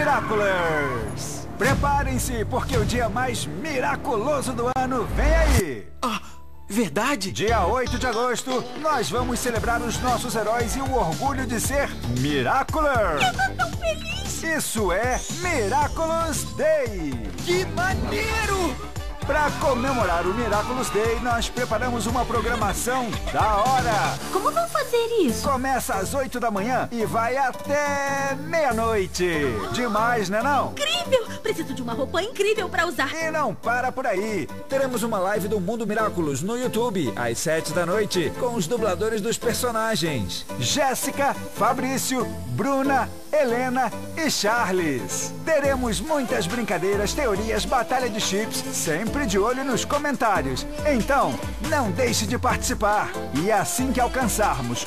Miraculous! Preparem-se, porque o dia mais miraculoso do ano vem aí! Verdade? Dia 8 de agosto, nós vamos celebrar os nossos heróis e o orgulho de ser Miraculous! Eu tô tão feliz! Isso é Miraculous Day! Que maneiro! Para comemorar o Miraculous Day, nós preparamos uma programação da hora! Como vão fazer isso? Começa às 8 da manhã e vai até meia-noite! Demais, né não? Incrível! Preciso de uma roupa incrível pra usar. E não para por aí! Teremos uma live do Mundo Miraculous no YouTube, às 7 da noite, com os dubladores dos personagens: Jéssica, Fabrício, Bruna, Helena e Charles. Teremos muitas brincadeiras, teorias, batalha de chips, sempre de olho nos comentários. Então, não deixe de participar. E assim que alcançarmos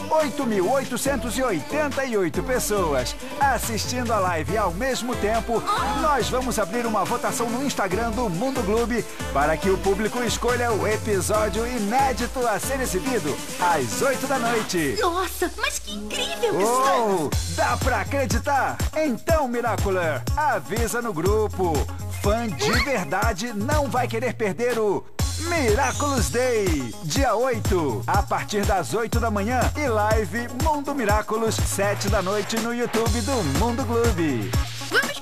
8.888 pessoas assistindo a live ao mesmo tempo, nós vamos abrir uma votação no Instagram do Mundo Globe para que o público escolha o episódio inédito a ser exibido às 8 da noite. Nossa, mas que incrível! Oh, dá pra acreditar? Então, Miracular, avisa no grupo. Fã de verdade não vai querer perder o Miraculous Day, dia 8, a partir das 8 da manhã e live Mundo Miraculous, 7 da noite no YouTube do Mundo Globe. Vamos